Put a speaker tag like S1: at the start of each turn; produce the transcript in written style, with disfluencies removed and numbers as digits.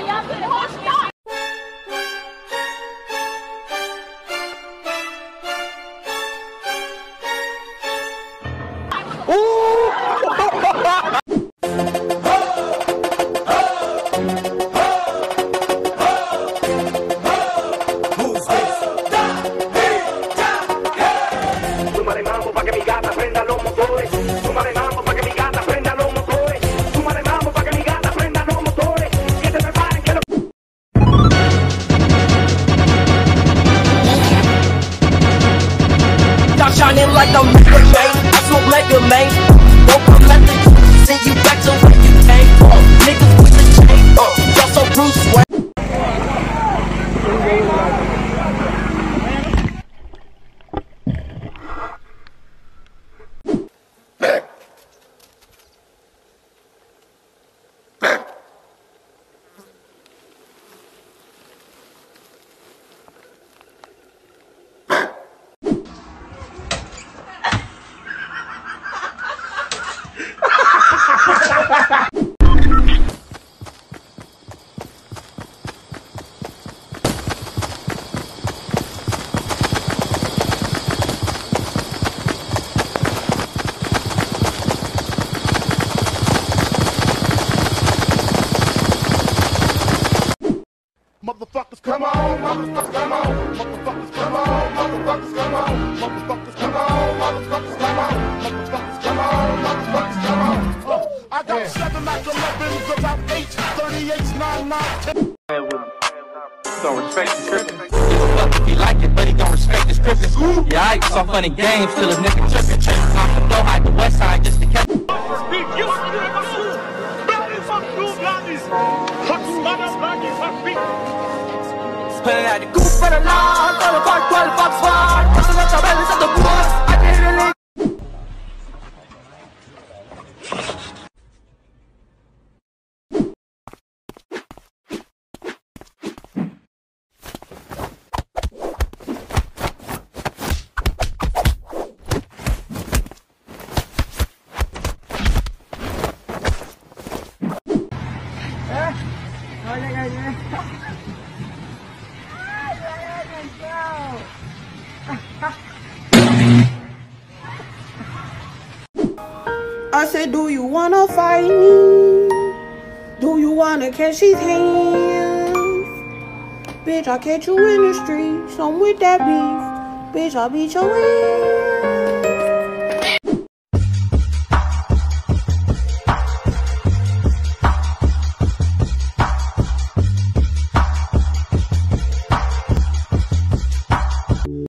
S1: Shining like a Mega Man, I smoke Mega Man. Don't come at the send you back to where you came from. Niggas with the chain, y'all so Bruce Wayne.
S2: Motherfuckers come on, motherfuckers come on, motherfuckers come on, motherfuckers come on, motherfuckers come on, motherfuckers come on, motherfuckers come on, motherfuckers come on. I got 7 Mac 11s, about 8, 38s, 9, 10.
S3: Don't respect the trippin'. Give a fuck if he like it, but he don't respect the scriptin'. Yeah, I saw funny games till a nigga trippin'. Off the floor, hide the west side just to catch.
S1: Pulling out the coupe for the lawn, for the park, 12 bucks far. Tossing up the bellies of the boys, I can't really.
S4: I said, do you wanna fight me? Do you wanna catch these hands? Bitch, I'll catch you in the streets. I'm with that beef. Bitch, I'll beat your ass.